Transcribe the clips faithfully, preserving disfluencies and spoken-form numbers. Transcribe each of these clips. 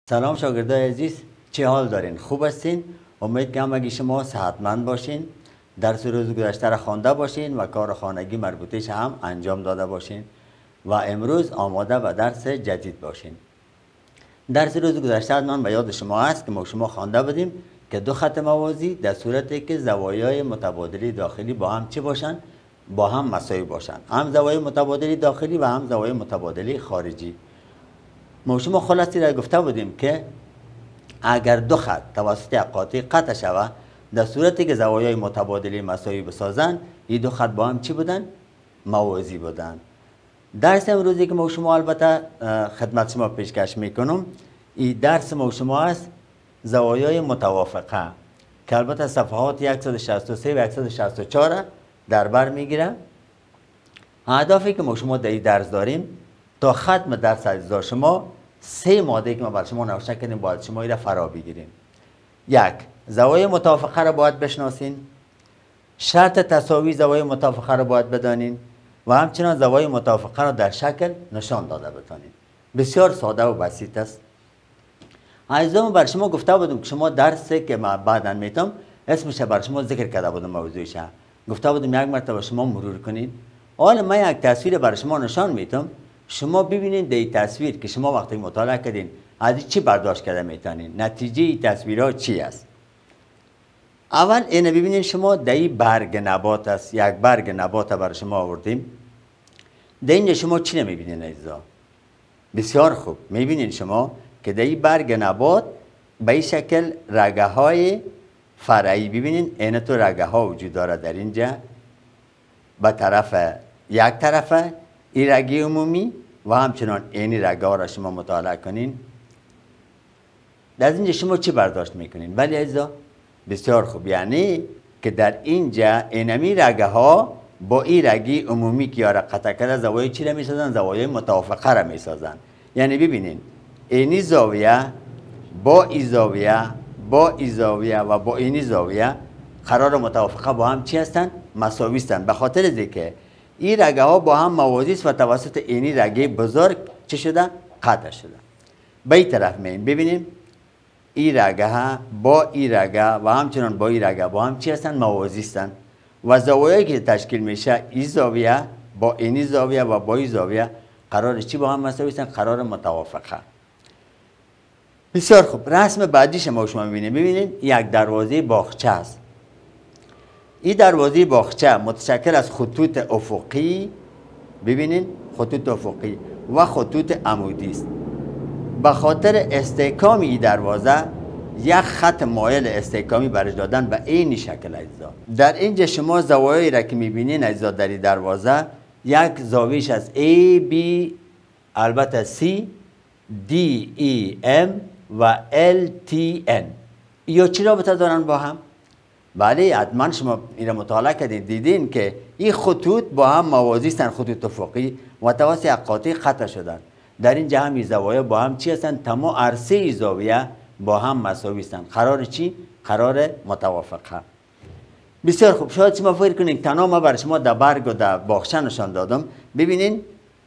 سلام شاگردای عزیز، چه حال دارین؟ خوب هستین؟ امید که همگی شما صحتمند باشین، درس روز گذشته را خوانده باشین و کار خانگی مربوطش هم انجام داده باشین و امروز آماده و درس جدید باشین. درس روز گذشته من به یاد شما است که ما شما خوانده بودیم که دو خط موازی در صورتی که زوایای متبادلی داخلی با هم چه باشن؟ با هم مساوی باشن، هم زوایای متبادلی داخلی و هم زوایای متبادلی خارجی. ما شما خلاصی را گفته بودیم که اگر دو خط توسط قاطع قطع شود در صورتی که زوایای متبادلی مساوی بسازند، این دو خط با هم چی بودن؟ موازی بودن. درس امروزی که ما شما البته خدمت شما پیشکش میکنم، این درس ما شما است زوایای متوافقه که البته صفحات صد و شصت و سه و صد و شصت و چهار در بر میگیره. اهدافی که ما شما در این درس داریم تا ختم درس عزیزان شما سه ماده که ما بر شما نوشته کردیم باید شما این را فرا بگیریم. یک، زوایای متوافقه را باید بشناسین، شرط تساوی زوایای متوافقه را باید بدانین و همچنان زوایای متوافقه را در شکل نشان داده بتانین. بسیار ساده و بسیط است. عزیزان بر شما گفته بودم که شما درسی که ما بعداً میتم اسمش بر شما ذکر کرده بودم، موضوعش گفته بودم یک مرتبه شما مرور کنین. حالا من یک تصویر بر شما نشان میتم، شما ببینید در این تصویر که شما وقتی مطالعه کردین از چی برداشت کرده میتونین، نتیجه این تصویرها چی است. اول اینو ببینید، شما در این برگ نبات است، یک برگ نبات برای شما آوردیم. در اینجا شما چی نمیبینید عزیزا؟ بسیار خوب میبینید شما که در این برگ نبات به این شکل رگه های فرعی، ببینید این تو رگه ها وجود داره در اینجا به طرف یک طرف این رگه عمومی و همچنان اینی رگه ها را شما مطالعه کنین. در اینجا شما چی برداشت میکنین؟ ولی عزیزا بسیار خوب، یعنی که در اینجا اینمی رگه ها با این رگه عمومی که یاره قطع کرده زوایای چی را میسازن؟ زوایای متوافقه را میسازن. یعنی ببینین اینی زاویه با این زاویه با این زاویه و با اینی زاویه قرار متوافقه با هم چی هستن؟ مساوی هستند. به خاطر از اینکه این رگه ها با هم موازی است و توسط اینی رگه بزرگ چه شده؟ قطع شده. به این طرف مییم ببینیم این رگه ها با این رگه و همچنان با این رگه با هم چی هستن؟ موازی هستند و زوایایی که تشکیل میشه این زاویه با اینی زاویه و با این زاویه قرار چی با هم مساوی هستند؟ قرار متوافقه. بسیار خوب، رسم بعدیش ما شما میبینیم. ببینید یک دروازه باغچه است. این دروازه باغچه متشکل از خطوط افقی، ببینید خطوط افقی و خطوط عمودی است. به خاطر استحکام این دروازه یک خط مایل استحکامی برش دادن به این شکل اجزا. در اینجا شما زوایایی را که میبینین اجزا در این دروازه، یک زاویش از A, B، البته C، D، E، M و L، T، N. یا چی رابطه دارن با هم؟ بله حتما شما این را مطالعه کردین، دیدین که این خطوط با هم موازی هستند، خطوط افقی و توسط یک قاطع قطع شدن. در این جهت این زوایا با هم چی هستند؟ تمام عرصه زاویه با هم مساوی هستند. قرار چی؟ قرار متوافقه. بسیار خوب، شاید شما فکر کنین تنها ما برای شما در برگ و در باغچه نشان دادم. ببینین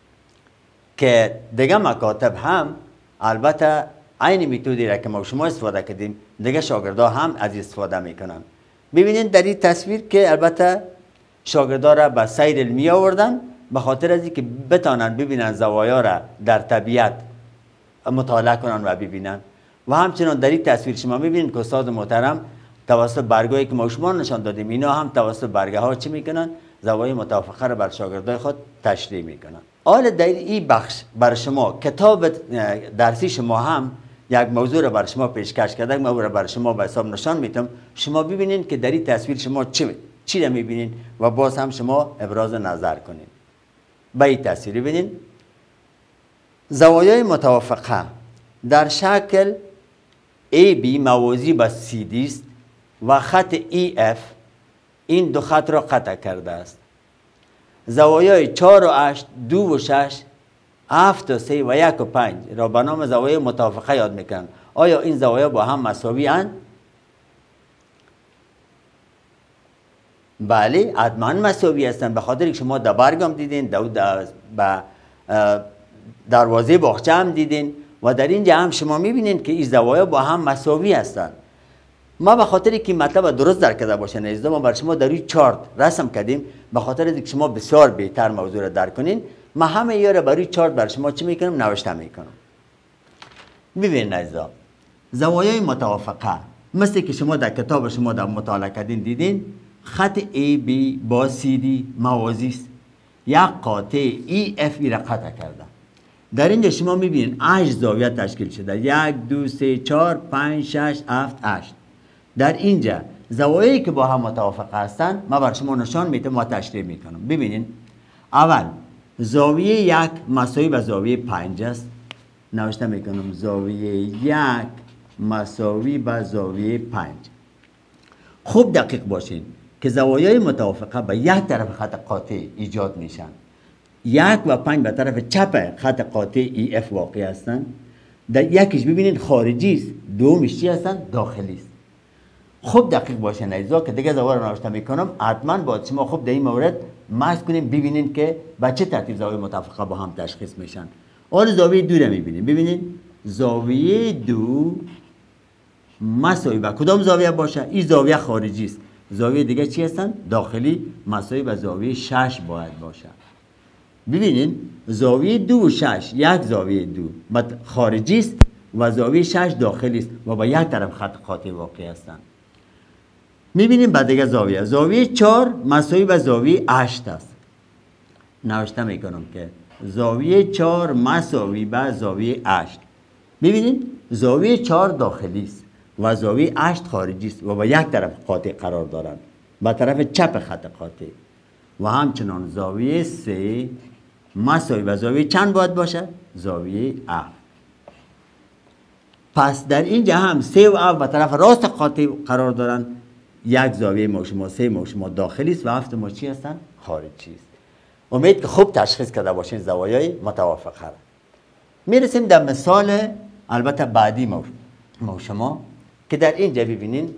که دیگه مکاتب هم البته عین متدی را که ما شما استفاده کردیم دیگه شاگردا هم از استفاده میکنن. ببینید در این تصویر که البته شاگردا را به سیر علمی آوردن به خاطر از اینکه بتانن ببینن زوایا را در طبیعت مطالعه کنن و ببینن. و همچنان در این تصویر شما میبینید که استاد محترم توسط برگایی که ما شما نشان دادیم اینا هم توسط برگه ها چی میکنن؟ زوایای متوافقه را بر شاگردای خود تشریح میکنن. حالا در این بخش بر شما کتاب درسی شما هم یک موضوع را بر شما پیشکش کرده، موضوع را بر شما به حساب نشان میتم. شما ببینین که در این تصویر شما چی چی را میبینین و باز هم شما ابراز نظر کنین. به این تصویر ببینین زوایای متوافقه در شکل A B موازی با C D است و خط E F این دو خط را قطع کرده است. زوایای چهار و هشت، دو و شش، هفت و سه و یک و پنج را به نام زوایای متوافقه یاد میکنن. آیا این زوایا با هم مساوی اند؟ بله حتما مساوی هستند، به خاطر که شما در برگ هم دیدین، در به دروازه باغچه هم دیدین و در اینجا هم شما میبینید که این زوایا با هم مساوی هستند. ما به خاطر که مطلب درست درک کرده باشین عزیزان، ما بر شما در این چارت رسم کردیم به خاطر اینکه شما بسیار بهتر موضوع را درک کنین. ما همه اینا را برای چارت بر شما چی میکنم؟ نوشته میکنم. ببینید عزیزان، زوایای متوافقه مثل که شما در کتاب شما در مطالعه کردین دیدین خط ای بی با سی دی موازی است. یک قاطع ای اف ای را قطع کرده. در اینجا شما میبینید هشت زاویه تشکیل شده. یک، دو، سه، چهار، پنج، شش، هفت، هشت. در اینجا زوایایی که با هم متوافق هستند ما بر شما نشان میدم و تشریح میکنم. ببینید اول زاویه یک مساوی به زاویه پنج است. نوشته میکنم زاویه یک مساوی به زاویه پنج. خوب دقیق باشین که زوایای متوافقه به یک طرف خط قاطع ایجاد میشن. یک و پنج به طرف چپ خط قاطع ای اف واقع هستند. در یکیش ببینید خارجی است، دومش چی هستند؟ داخلی است. خوب دقیق باشین عزیزا که دیگه زوایا رو نوشته میکنم. حتما باید شما خوب در این مورد مشق کنیم ببینید که به چه ترتیب زوایای متوافقه با هم تشخیص میشن. حالا زاویه دو رو میبینید. ببینید زاویه دو مساوی به کدام زاویه باشه؟ این زاویه خارجی است. زاویه دیگه چی هستن؟ داخلی. مساوی به زاویه شش باید باشه. ببینید زاویه دو و شش، یک زاویه دو خارجی است و زاویه شش داخلی است و با یک طرف خط قاطع واقع هستند. میبینیم بعد دیگه زاویه زاویه چهار مساوی به زاویه هشت است. نوشته میکنم که زاویه چهار مساوی به زاویه هشت. ببینید زاویه چهار داخلی است و زاویه هشت خارجی است و با یک طرف قاطع قرار دارند، به طرف چپ خط قاطع. و همچنان زاویه سه مساوی به زاویه چند باید باشد؟ زاویه هفت. پس در اینجا هم سه و هفت به طرف راست قاطع قرار دارند. یک زاویه ما شما سه ما شما داخلی است و هفت ما چی هستند؟ خارجی است. امید که خوب تشخیص کرده باشین زوایای متوافقه را. میرسیم در مثال البته بعدی ما ما شما که در اینجا ببینین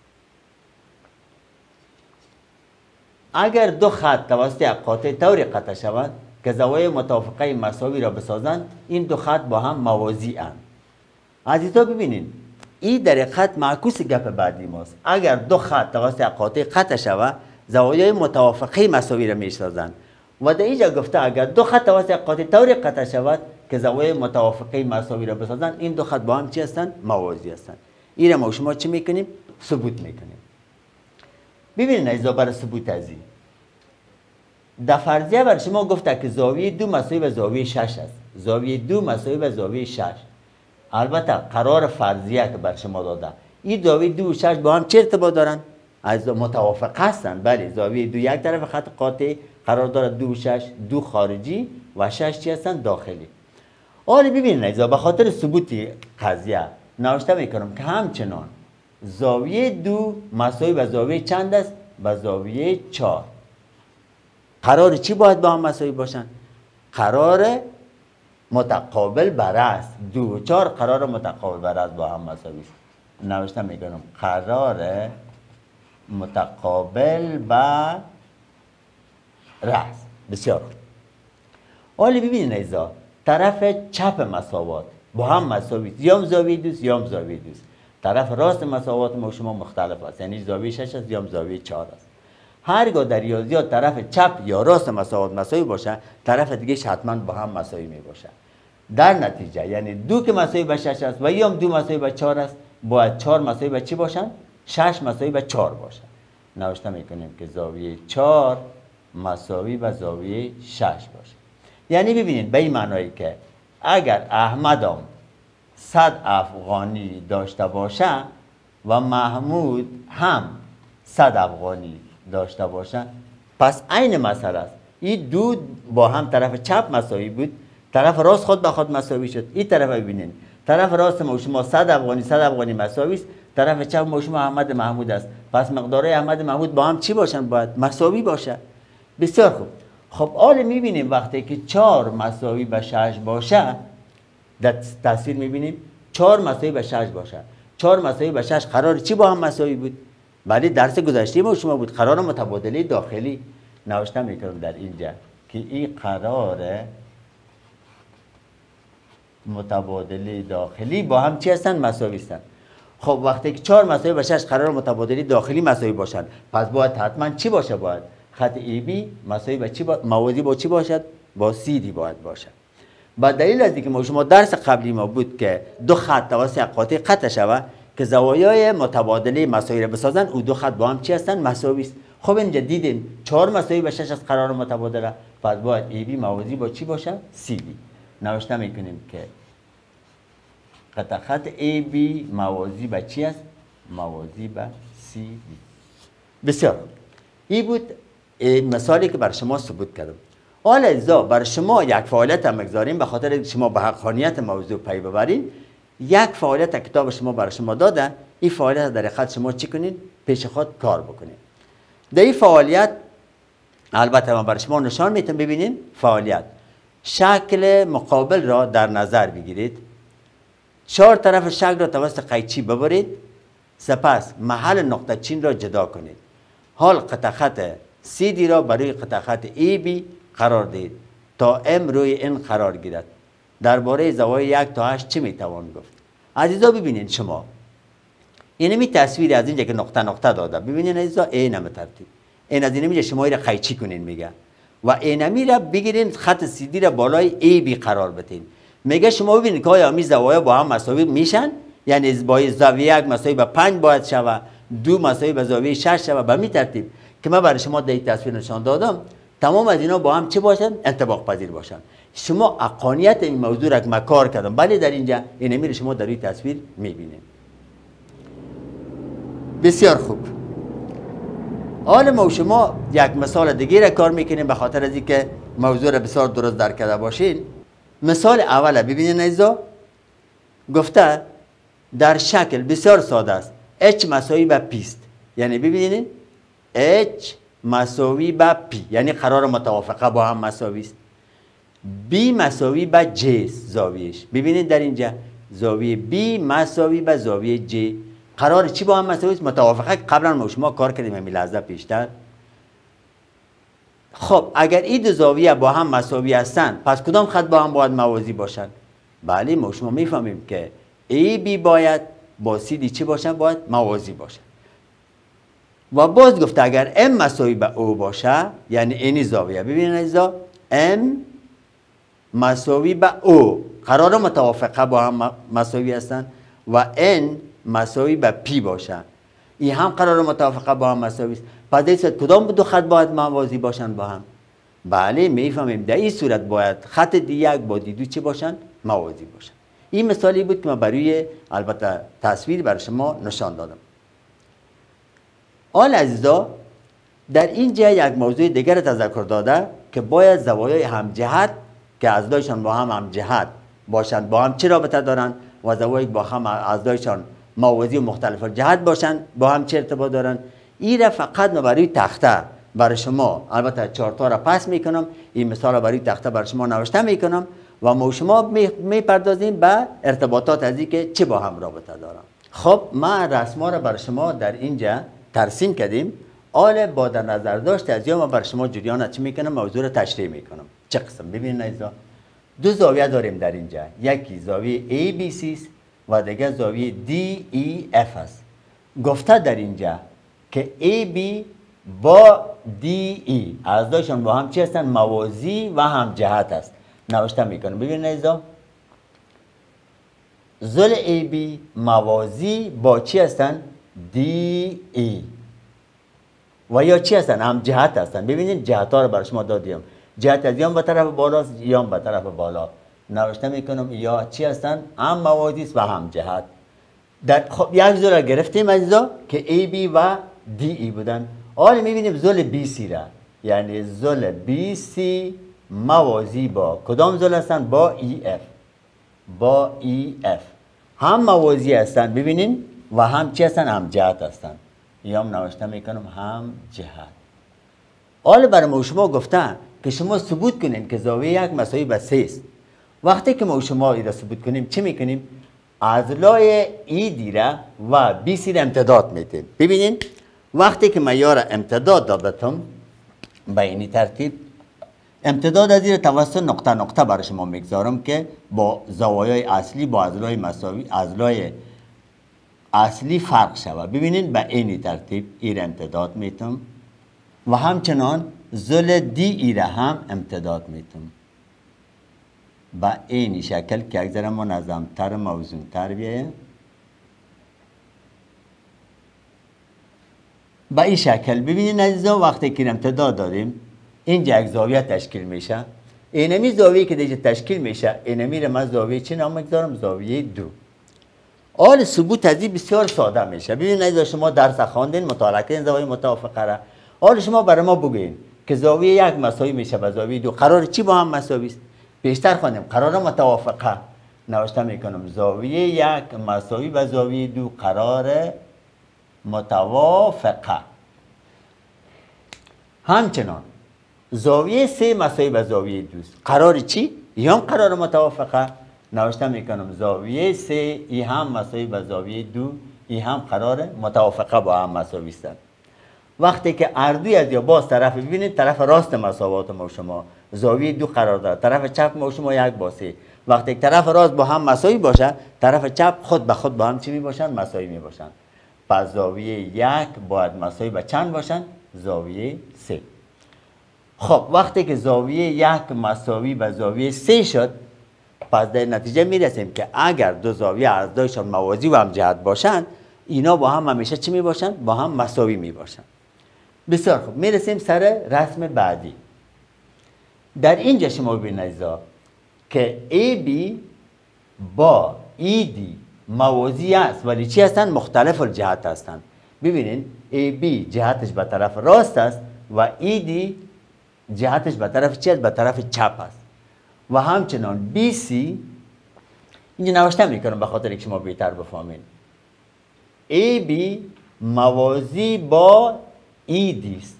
اگر دو خط توسط یک قاطع طوری قطع شود که زوایای متوافقه مساوی را بسازند، این دو خط با هم موازی اند. عزیزا ببینین این در خط معکوس گپ بعدی ماست. اگر دو خط توسط یک قاطع قطع شود زوایای متوافقه مساوی را میسازند و در اینجا گفته اگر دو خط توسط یک قاطع طوری قطع شود که زوایای متوافقه مساوی را بسازند، این دو خط با هم چی هستند؟ موازی هستند. این را ما شما چی میکنیم؟ ثبوت میکنیم. ببینید عزیزا برای ثبوت از این در فرضیه بر شما گفته که زاویه دو مساوی به زاویه شش است. زاویه دو مساوی به زاویه شش. البته قرار فرضیه که بر شما داده این زاویه دو و شش با هم چه ارتباط دارن؟ از موافق هستند. بله زاویه دو یک طرف خط قاطع قرار دارد، دو و شش دو خارجی و شش چی هستند؟ داخلی. حالا ببینید عزیزا به خاطر ثبوت قضیه نوشته میکنم که همچنان زاویه دو مساوی به زاویه چند است؟ به زاویه چهار. قرار چی باید با هم مساوی باشن؟ قرار متقابل بر است. دو و چهار قرار متقابل بر است با هم مساوی است. نوشته میکنم قرار متقابل بر است. بسیار خوب. حالا ببینید عزیزا طرف چپ مساوات با هم مساوی است. یا زاویه دوست یا زاویه دوست. طرف راست مساوات ما شما مختلف است. یعنی زاویه شش است یا زاویه چهار است. هرگاه در ریاضیات طرف چپ یا راست مساوات مساوی باشه، طرف دیگه حتما با هم مساوی می باشه. در نتیجه یعنی دو که مساوی به شش است و یا دو مساوی به چهار است، باید چهار مساوی به چی باشن؟ شش مساوی به چهار باشه. نوشته میکنیم که زاویه چهار مساوی به زاویه شش باشه. یعنی ببینید به این معنایی که اگر احمدم صد افغانی داشته باشه و محمود هم صد افغانی داشته باشه، پس عین مسئله است. این دو با هم طرف چپ مساوی بود، طرف راست خود به خود مساوی شد. این طرف ببینید طرف راست ما شما صد افغانی صد افغانی مساوی است، طرف چپ ما شما احمد محمود است. پس مقدارهای احمد محمود با هم چی باشن؟ باید مساوی باشه. بسیار خوب. خب حالا میبینیم وقتی که چهار مساوی به شش باشه، در تصویر میبینیم چهار مساوی به شش باشه. چهار مساوی به شش قرار چی با هم مساوی بود؟ ولی درس گذشته ما شما بود قرار متبادله داخلی. نوشته میکنم در اینجا که این قرار متبادل داخلی با هم چی هستن؟ مساوی هستن. خب وقتی که چهار مساوی به شش قرار متبادل داخلی مساوی باشن، پس باید حتما چی باشه؟ باید خط ای بی مساوی با چی با... موازی با چی باشد؟ با سی دی باید باشد. با دلیل از اینکه ما شما درس قبلی ما بود که دو خط توسط قاطع قطع شود که زوایای متبادله مساوی را بسازن، او دو خط با هم چی هستن؟ مساوی است. خب اینجا دیدیم چهار مساوی به شش از قرار متبادله، پس باید ای بی موازی با چی باشه؟ سی دی. نوشته میکنیم که قطع خط ای بی موازی به چی است؟ موازی به سی دی. بسیار این بود مثالی که بر شما ثبوت کردم. حالا ازا بر شما یک فعالیت هم بگذاریم، به خاطر شما به حقانیت موضوع پی ببرید. یک فعالیت کتاب شما بر شما داده، این فعالیت در حقیقت شما چی کنید؟ پیش خود کار بکنید. در این فعالیت البته من بر شما نشان میتونم. ببینید فعالیت شکل مقابل را در نظر بگیرید، چهار طرف شکل را توسط قیچی ببرید، سپس محل نقطه چین را جدا کنید. حال قطع خط سی دی را برای قطع خط ای بی قرار دهید تا ام روی این قرار گیرد. درباره زوایای یک تا هشت چه میتوان گفت؟ عزیزا ببینید شما این می تصویری از اینجا که نقطه نقطه داده، ببینید عزیزا این هم ترتیب این از این میگه شما این را قیچی کنین میگه و اینمی را بگیرین خط سی دی را بالای ای بی قرار بدین. میگه شما ببینید که آیا می زوایا با هم مساوی میشن؟ یعنی با زاویه یک مساوی به پنج باید شود، دو مساوی به زاویه شش شود. به می ترتیب که من برای شما در این تصویر نشان دادم تمام از اینا با هم چه باشن؟ انطباق پذیر باشن. شما حقانیت این موضوع را که من کار کردم بله در اینجا این میره شما در این تصویر میبینید. بسیار خوب. حالا ما شما یک مثال دیگه را کار میکنیم به خاطر از اینکه موضوع را بسیار درست درک کرده باشین. مثال اول ببینید ایزا گفته در شکل بسیار ساده است h مساوی به p است. یعنی ببینید h مساوی به p یعنی قرار متوافقه با هم مساوی است. b مساوی به j زاویهش. ببینید در اینجا زاویه b مساوی به زاویه j قرار چی با هم مساوی است؟ متوافقه. قبلا ما شما کار کردیم همین لحظه پیشتر. خب اگر این دو زاویه با هم مساوی هستند پس کدام خط با هم باید موازی باشند؟ بله ما شما میفهمیم که ای بی باید با سی دی چی باشن؟ باید موازی باشن. و باز گفته اگر ام مساوی به او باشه یعنی اینی زاویه ببینید ایزا ام مساوی به او قرار متوافقه با هم مساوی هستند و ان مساوی به پی باشه این هم قرار متوافقه با هم مساوی است. پس در صورت کدام دو خط باید موازی باشند با هم؟ بله میفهمیم در این صورت باید خط دی یک با دی دو چی باشند؟ موازی باشند. این مثالی بود که من برای البته تصویر برای شما نشان دادم. آن عزیزا در اینجا یک موضوع دیگر تذکر داده که باید زوایای همجهت که اعضایشان با هم همجهت باشند با هم چه رابطه دارند و زوایای با هم اعضایشان موازی و مختلف جهت باشند با هم چه ارتباط دارند. این را فقط من برای تخته برای شما البته چهار تا را پس میکنم، این مثال را برای تخته برای شما نوشته میکنم و ما شما میپردازیم به ارتباطات از این که چه با هم رابطه دارن. خب ما رسما را برای شما در اینجا ترسیم کردیم. حالا با در نظر داشت از یا ما برای شما جریان چی میکنم موضوع را تشریح میکنم. چه قسم؟ ببینید ایزا دو زاویه داریم در اینجا، یکی زاویه ای بی سی است و دیگه زاویه دی ای اف است. گفته در اینجا که ای بی با دی ای اعضایشان با هم چی هستن؟ موازی و هم جهت است. نوشته میکنم ببینید ایزا زل ای بی موازی با چی هستن؟ دی ای و یا چی هستن؟ هم جهت هستن. ببینید جهت ها رو برای شما دادیم، جهت از یام به طرف بالاست یام به طرف بالا. نوشته میکنم یا چی هستن؟ هم موازی است و هم جهت. در خب یک زل را گرفتیم عزیزا که ای بی و دی ای بودن. حالا میبینیم زل بی سی را، یعنی زل بی سی موازی با کدام زل هستن؟ با ای اف. با ای اف هم موازی هستن ببینین و هم چی هستن؟ هم جهت هستن. یا هم نوشته میکنم هم جهت. حالا برای ما شما گفتن که شما ثبوت کنین که زاویه یک مساوی به سه است. وقتی که ما شما این را ثبوت کنیم چی میکنیم؟ اضلاع ای دی را و بی سی را امتداد میدیم. ببینین وقتی که من یارا امتداد دادم به این ترتیب امتداد از زیر توسط نقطه نقطه برای شما میگذارم که با زوایای اصلی با اضلاع مساوی اضلاع اصلی فرق شود. ببینید به این ترتیب ایر امتداد میتم و همچنان زل دی ایره هم امتداد میتم به این شکل که یک ذره منظمتر موزونتر بیاید. به این شکل ببینید عزیزان وقتی که امتداد داریم اینجا یک زاویه تشکیل میشه. اینمی زاویه که دیگه تشکیل میشه اینمی رو من زاویه چی نام میگذارم؟ زاویه دو. حال ثبوت از این بسیار ساده میشه. ببینید عزیزان شما درس خواندین مطالعه کردین زاویه متوافقه را. حال شما برای ما بگین که زاویه یک مساوی میشه با زاویه دو، قرار چی با هم مساوی است؟ بیشتر خواندیم قرار متوافقه. نوشته میکنم زاویه یک مساوی با زاویه دو قرار متوافقه. همچنان زاویه سه مساوی با زاویه دو است. قرار چی؟ ای هم قرار متوافقه. نوشته میکنم زاویه سه ای هم مساوی با زاویه دو، ای هم قرار متوافقه با هم مساوی است. وقتی که اردوی از یا باز طرف ببینید طرف راست مساوات ما شما زاویه دو قرار داره، طرف چپ ما شما یک با سه. وقتی که طرف راست با هم مساوی باشه طرف چپ خود به خود با هم چی می باشن؟ مساوی می باشن. پس زاویه یک باید مساوی به چند باشن؟ زاویه سه. خب وقتی که زاویه یک مساوی به زاویه سه شد پس در نتیجه می رسیم که اگر دو زاویه اعضایشان موازی و هم جهت باشند اینا با هم همیشه چی می باشند؟ با هم مساوی می باشند. بسیار خوب می رسیم سر رسم بعدی. در اینجا شما ببینید که ای بی با ای دی موازی است ولی چی هستند؟ مختلف الجهت هستند. ببینید ای بی جهتش به طرف راست است و ای دی جهتش به طرف چی است؟ به طرف چپ است. و همچنان بی سی اینجا نوشته میکنم به خاطر که شما بهتر بفهمید. ای بی موازی با ای دی است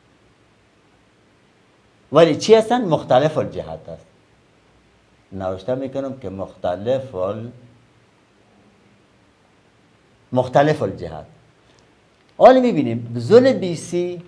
ولی چی هستند؟ مختلف الجهت است. نوشته میکنم که مختلف ال... مختلف الجهت. حالا میبینیم زل بی سی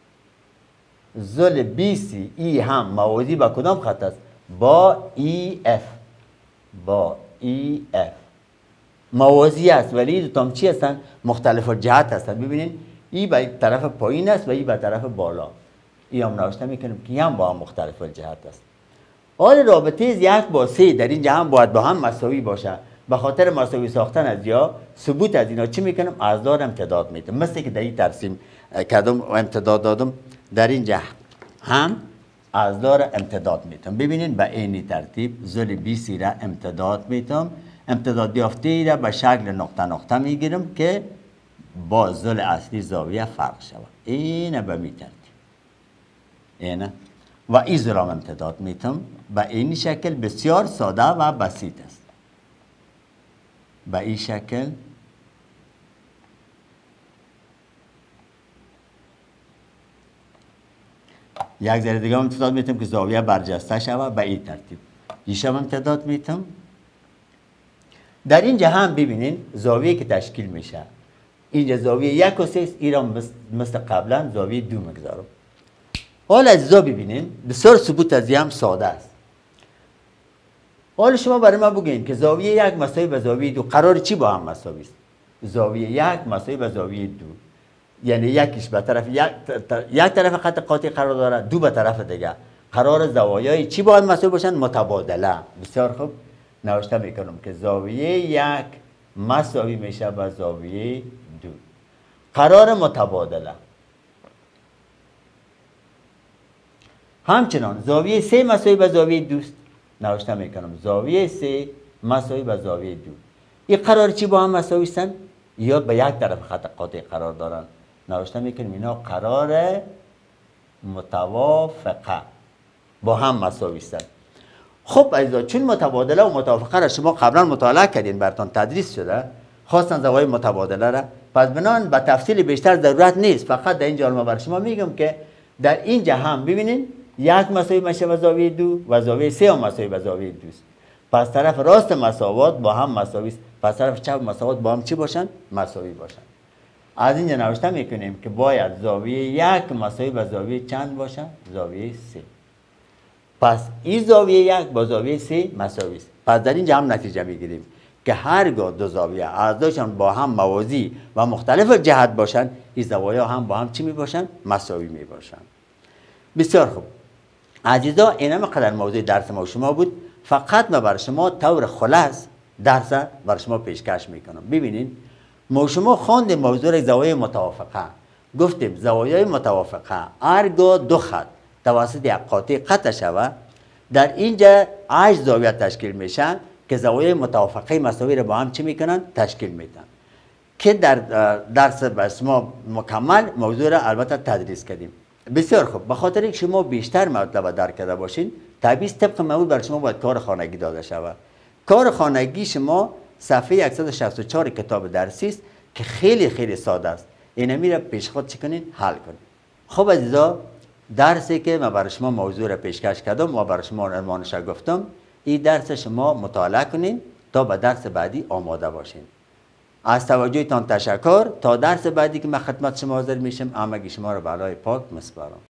زل بی سی ای هم موازی با کدام خط است؟ با ای اف. با ای اف موازی است ولی دو تام چی هستند؟ مختلف الجهت هستند. ببینید ای به طرف پایین است و ای به طرف بالا. ای هم نوشته میکنیم که هم با هم مختلف الجهت است. حال رابطه یک با سه در اینجا هم باید با هم مساوی باشه. به خاطر مساوی ساختن از یا ثبوت از اینا چی میکنم؟ اضلاع امتداد میتم. مثل که در این ترسیم کردم و امتداد دادم در اینجا هم اضلاع امتداد میتم. ببینید به این ترتیب زل بی سی را امتداد میتم. امتداد یافته را به شکل نقطه نقطه میگیرم که با زل اصلی زاویه فرق شود. این به می ترتیب اینه و این زل هم امتداد میتم. به این شکل بسیار ساده و بسیط است. به این شکل یک ذره دیگه امتداد میتم که زاویه برجسته شود. به این ترتیب ایشم امتداد میتم. در اینجا هم ببینین زاویه که تشکیل میشه اینجا زاویه یک و سه است. این را مثل قبلا زاویه دو مگذارم. حالا اجزا ببینین بسیار ثبوت از هم ساده است. حالا شما برای ما بگین که زاویه یک مساوی به زاویه دو قرار چی با هم مساوی است؟ زاویه یک مساوی به زاویه دو یعنی یکیش به طرف یک, یک طرف خط قاطی قرار داره، دو به طرف دیگه. قرار زوایای چی باید مساوی باشن؟ متبادله. بسیار خوب نوشته میکنم که زاویه یک مساوی میشه با زاویه دو. قرار متبادله. همچنان زاویه سه مساوی با زاویه دو است. نوشته میکنم زاویه سه مساوی با زاویه دو. این قرار چی با هم مساوی هستند؟ یا به یک طرف خط قاطع قرار دارن. نوشته میکنیم اینا قرار متوافقه با هم مساوی هستند. خب عزیزا چون متبادله و متوافقه را شما قبلا مطالعه کردین براتون تدریس شده خواستن زوایای متبادله را، پس بنان به تفصیل بیشتر ضرورت نیست. فقط در اینجا ما بر شما میگم که در اینجا هم ببینین یک مساوی میشه با زاویه دو و زاویه سه هم مساوی با زاویه دو است. پس طرف راست مساوات با هم مساوی است. پس طرف چپ مساوات با هم چی باشن؟ مساوی باشن. از اینجا نوشته میکنیم که باید زاویه یک مساوی با زاویه چند باشه؟ زاویه سه. پس این زاویه یک با زاویه سه مساوی است. پس در اینجا هم نتیجه میگیریم که هرگاه دو زاویه اعضاشان با هم موازی و مختلف جهت باشند، این زوایا هم با هم چی می باشند؟ مساوی می باشند. بسیار خوب عزیزا، این هم قدر موضوع درس ما شما بود. فقط ما بر شما طور خلاص درس بر شما پیشکش میکنم. ببینید ما شما خواندیم موضوع زوایای متوافقه. گفتیم زوایای متوافقه هرگاه دو خط توسط یک قاطع قطع شود، در اینجا هشت زاویه تشکیل میشن که زوایای متوافقه مساوی را با هم چی میکنن؟ تشکیل میدن. که در درس بر شما مکمل موضوع را البته تدریس کردیم. بسیار خوب، به خاطر اینکه شما بیشتر مطلب درک کرده باشین، طبیعی طبق معمول بر شما باید کار خانگی داده شود. کار خانگی شما صفحه صد و شصت و چهار کتاب درسی است که خیلی خیلی ساده است. اینا میره پیش خود چی کنین؟ حل کنین. خب عزیزا، درسی که من برای شما موضوع را پیشکش کردم و برای شما عنوانش گفتم، این درس شما مطالعه کنین تا به درس بعدی آماده باشین. از توجهتان تشکر. تا درس بعدی که من خدمت شما حاضر میشم، همگی شما را به الله پاک میسپارم.